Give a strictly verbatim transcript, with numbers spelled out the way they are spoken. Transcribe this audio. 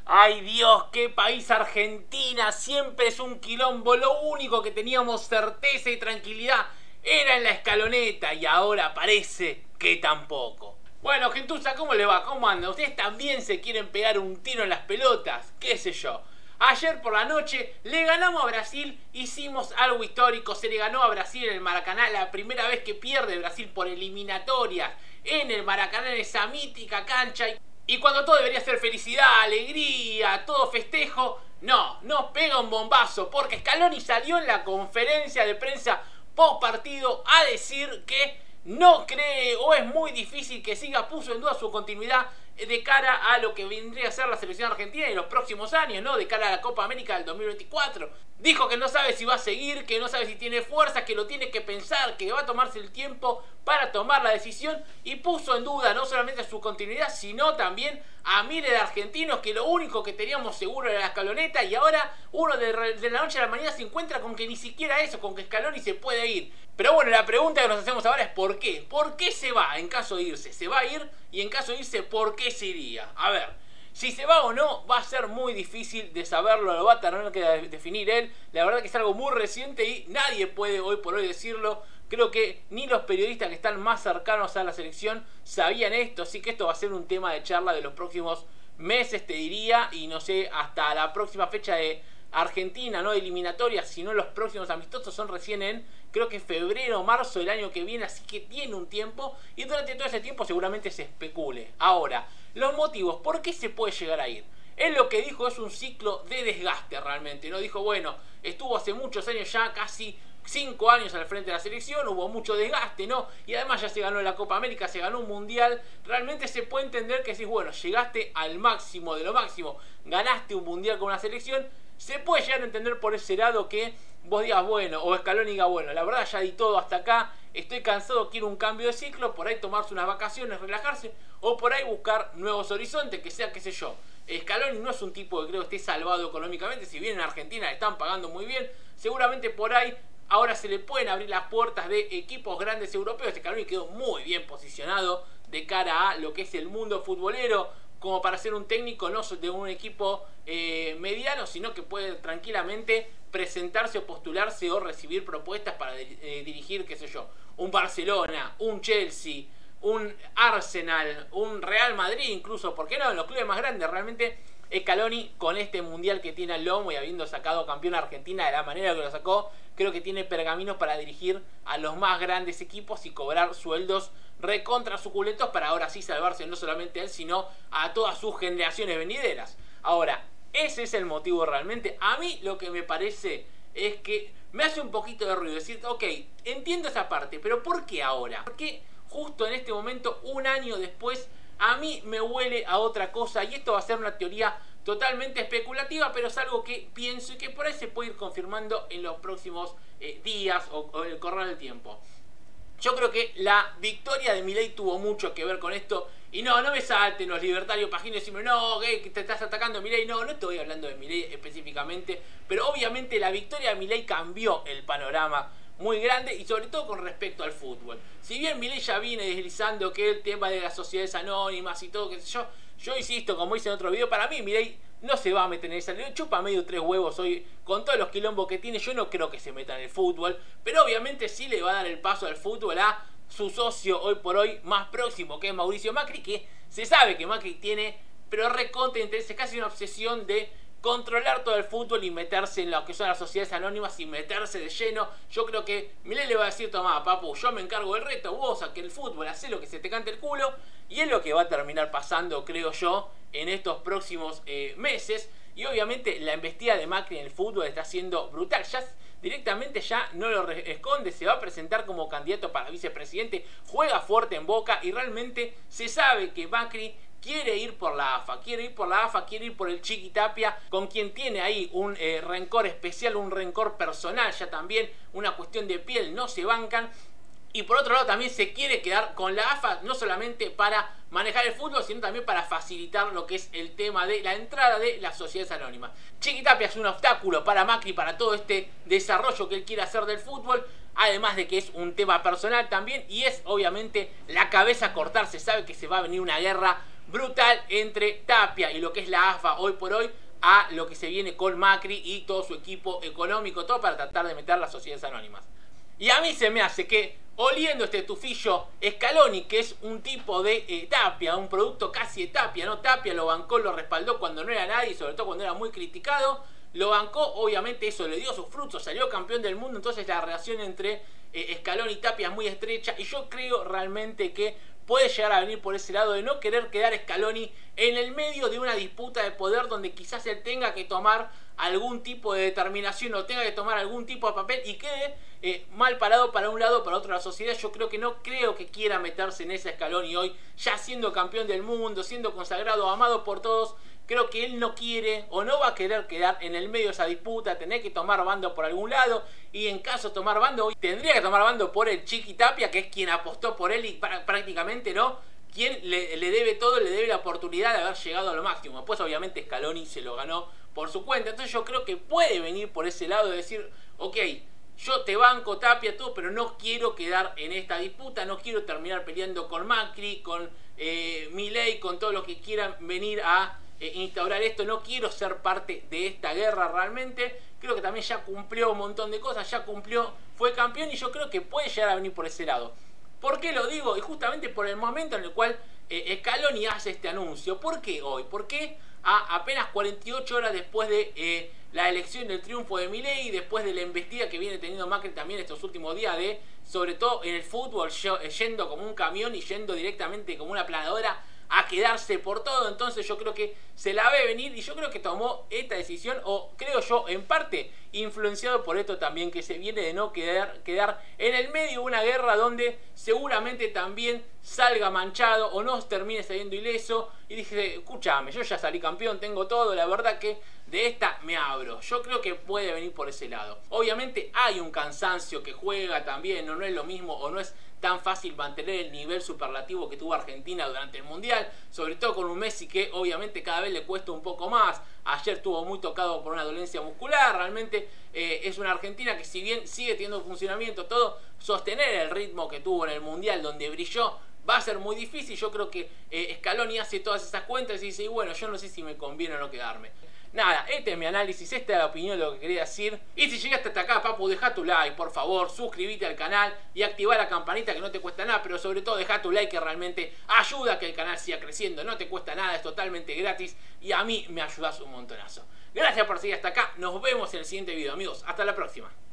Ay Dios, qué país Argentina, siempre es un quilombo. Lo único que teníamos certeza y tranquilidad era en la escaloneta y ahora parece que tampoco. Bueno, gentuza, ¿cómo le va? ¿Cómo anda? ¿Ustedes también se quieren pegar un tiro en las pelotas? ¿Qué sé yo? Ayer por la noche le ganamos a Brasil, hicimos algo histórico, se le ganó a Brasil en el Maracaná, la primera vez que pierde Brasil por eliminatorias en el Maracaná, en esa mítica cancha. Y cuando todo debería ser felicidad, alegría, todo festejo, no, nos pega un bombazo, porque Scaloni salió en la conferencia de prensa post partido a decir que no cree o es muy difícil que siga, puso en duda su continuidad de cara a lo que vendría a ser la selección argentina en los próximos años, ¿no? De cara a la Copa América del dos mil veinticuatro. Dijo que no sabe si va a seguir, que no sabe si tiene fuerza, que lo tiene que pensar, que va a tomarse el tiempo para tomar la decisión, y puso en duda no solamente su continuidad, sino también a miles de argentinos que lo único que teníamos seguro era la escaloneta, y ahora uno de, de la noche a la mañana se encuentra con que ni siquiera eso, con que Scaloni se puede ir. Pero bueno, la pregunta que nos hacemos ahora es ¿por qué? ¿Por qué se va en caso de irse? ¿Se va a ir? Y en caso de irse, ¿por qué se iría? A ver, si se va o no, va a ser muy difícil de saberlo, lo va a tener que definir él. La verdad que es algo muy reciente y nadie puede hoy por hoy decirlo. Creo que ni los periodistas que están más cercanos a la selección sabían esto, así que esto va a ser un tema de charla de los próximos meses, te diría, y no sé, hasta la próxima fecha de Argentina, no eliminatorias, sino los próximos amistosos son recién en, creo que febrero o marzo del año que viene, así que tiene un tiempo y durante todo ese tiempo seguramente se especule. Ahora, los motivos, ¿por qué se puede llegar a ir? Él lo que dijo es un ciclo de desgaste realmente, ¿no? Dijo, bueno, estuvo hace muchos años ya, casi cinco años al frente de la selección, hubo mucho desgaste, ¿no? Y además ya se ganó la Copa América, se ganó un Mundial. Realmente se puede entender que si, bueno, llegaste al máximo de lo máximo, ganaste un Mundial con una selección, se puede llegar a entender por ese lado que vos digas, bueno, o Scaloni diga, bueno, la verdad ya di todo hasta acá, estoy cansado, quiero un cambio de ciclo, por ahí tomarse unas vacaciones, relajarse, o por ahí buscar nuevos horizontes, que sea, qué sé yo. Scaloni no es un tipo que creo que esté salvado económicamente, si bien en Argentina le están pagando muy bien, seguramente por ahí ahora se le pueden abrir las puertas de equipos grandes europeos. Scaloni quedó muy bien posicionado de cara a lo que es el mundo futbolero, como para ser un técnico no de un equipo eh, mediano, sino que puede tranquilamente presentarse o postularse o recibir propuestas para eh, dirigir, qué sé yo, un Barcelona, un Chelsea, un Arsenal, un Real Madrid incluso, ¿por qué no? En los clubes más grandes. Realmente Scaloni, con este mundial que tiene al lomo y habiendo sacado campeón a Argentina de la manera que lo sacó, creo que tiene pergaminos para dirigir a los más grandes equipos y cobrar sueldos recontra suculentos para ahora sí salvarse no solamente a él, sino a todas sus generaciones venideras. Ahora, ese es el motivo realmente. A mí lo que me parece es que me hace un poquito de ruido decir, ok, entiendo esa parte, pero ¿por qué ahora? ¿Por qué justo en este momento, un año después? A mí me huele a otra cosa, y esto va a ser una teoría totalmente especulativa, pero es algo que pienso y que por ahí se puede ir confirmando en los próximos eh, días o, o el correr del tiempo. Yo creo que la victoria de Milei tuvo mucho que ver con esto. Y no, no me salten los libertarios pajinos y decirme, no, que te estás atacando a Milei. No, no estoy hablando de Milei específicamente, pero obviamente la victoria de Milei cambió el panorama muy grande, y sobre todo con respecto al fútbol. Si bien Milei ya viene deslizando que el tema de las sociedades anónimas y todo, qué sé yo, yo insisto, como hice en otro video, para mí Milei no se va a meter en esa, le chupa medio tres huevos hoy con todos los quilombos que tiene. Yo no creo que se meta en el fútbol, pero obviamente sí le va a dar el paso al fútbol a su socio hoy por hoy más próximo, que es Mauricio Macri, que se sabe que Macri tiene, pero recontra interés, casi una obsesión de controlar todo el fútbol y meterse en lo que son las sociedades anónimas y meterse de lleno. Yo creo que Milei le va a decir, tomá, papu, yo me encargo del reto, vos a que el fútbol, hacé lo que se te cante el culo, y es lo que va a terminar pasando, creo yo, en estos próximos eh, meses. Y obviamente la embestida de Macri en el fútbol está siendo brutal. Ya directamente ya no lo esconde, se va a presentar como candidato para vicepresidente, juega fuerte en Boca, y realmente se sabe que Macri quiere ir por la A F A, quiere ir por la A F A, quiere ir por el Chiqui Tapia, con quien tiene ahí un eh, rencor especial, un rencor personal, ya también una cuestión de piel, no se bancan. Y por otro lado también se quiere quedar con la A F A, no solamente para manejar el fútbol, sino también para facilitar lo que es el tema de la entrada de las sociedades anónimas. Chiqui Tapia es un obstáculo para Macri, para todo este desarrollo que él quiere hacer del fútbol, además de que es un tema personal también, y es obviamente la cabeza a cortar. Se sabe que se va a venir una guerra brutal entre Tapia y lo que es la A F A hoy por hoy a lo que se viene con Macri y todo su equipo económico, todo para tratar de meter las sociedades anónimas. Y a mí se me hace que, oliendo este tufillo, Scaloni, que es un tipo de eh, Tapia, un producto casi de Tapia, ¿no? Tapia lo bancó, lo respaldó cuando no era nadie, sobre todo cuando era muy criticado, lo bancó, obviamente eso le dio sus frutos, salió campeón del mundo, entonces la relación entre eh, Scaloni y Tapia es muy estrecha, y yo creo realmente que puede llegar a venir por ese lado de no querer quedar Scaloni en el medio de una disputa de poder donde quizás él tenga que tomar algún tipo de determinación o tenga que tomar algún tipo de papel y quede eh, mal parado para un lado o para otro de la sociedad. Yo creo que no creo que quiera meterse en ese Scaloni hoy, ya siendo campeón del mundo, siendo consagrado, amado por todos. Creo que él no quiere o no va a querer quedar en el medio de esa disputa, tener que tomar bando por algún lado, y en caso de tomar bando, hoy tendría que tomar bando por el Chiqui Tapia, que es quien apostó por él y prácticamente no, quien le, le debe todo, le debe la oportunidad de haber llegado a lo máximo. Después obviamente Scaloni se lo ganó por su cuenta, entonces yo creo que puede venir por ese lado de decir, ok, yo te banco Tapia, todo, pero no quiero quedar en esta disputa, no quiero terminar peleando con Macri, con eh, Milei, con todos los que quieran venir a Eh, instaurar esto. No quiero ser parte de esta guerra realmente. Creo que también ya cumplió un montón de cosas, ya cumplió, fue campeón, y yo creo que puede llegar a venir por ese lado. ¿Por qué lo digo? Y justamente por el momento en el cual eh, Scaloni hace este anuncio. ¿Por qué hoy? ¿Por qué a apenas cuarenta y ocho horas después de eh, la elección del triunfo de Milei, después de la embestida que viene teniendo Macri también estos últimos días, de sobre todo en el fútbol, yendo como un camión y yendo directamente como una planadora a quedarse por todo? Entonces yo creo que se la ve venir, y yo creo que tomó esta decisión, o creo yo en parte influenciado por esto también, que se viene de no quedar, quedar en el medio de una guerra donde seguramente también salga manchado o no termine saliendo ileso. Y dije, escúchame, yo ya salí campeón, tengo todo, la verdad que de esta me abro. Yo creo que puede venir por ese lado. Obviamente hay un cansancio que juega también, no, no es lo mismo, o no es tan fácil mantener el nivel superlativo que tuvo Argentina durante el Mundial, sobre todo con un Messi que obviamente cada vez le cuesta un poco más. Ayer estuvo muy tocado por una dolencia muscular. Realmente eh, es una Argentina que, si bien sigue teniendo funcionamiento, todo, sostener el ritmo que tuvo en el Mundial donde brilló va a ser muy difícil. Yo creo que eh, Scaloni hace todas esas cuentas y dice, y bueno, yo no sé si me conviene o no quedarme. Nada, este es mi análisis, esta es la opinión de lo que quería decir. Y si llegaste hasta acá, papu, deja tu like, por favor, suscríbete al canal y activa la campanita, que no te cuesta nada, pero sobre todo deja tu like, que realmente ayuda a que el canal siga creciendo. No te cuesta nada, es totalmente gratis y a mí me ayudas un montonazo. Gracias por seguir hasta acá, nos vemos en el siguiente video, amigos. Hasta la próxima.